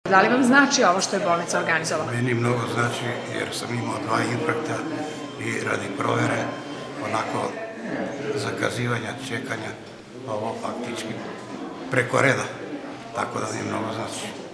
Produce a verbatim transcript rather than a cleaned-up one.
Da li vam znači ovo što je bolnica organizovala? Meni mnogo znači jer sam imao dva infarkta i radi provere, onako zakazivanja, čekanja, ovo faktički preko reda, tako da mi mnogo znači.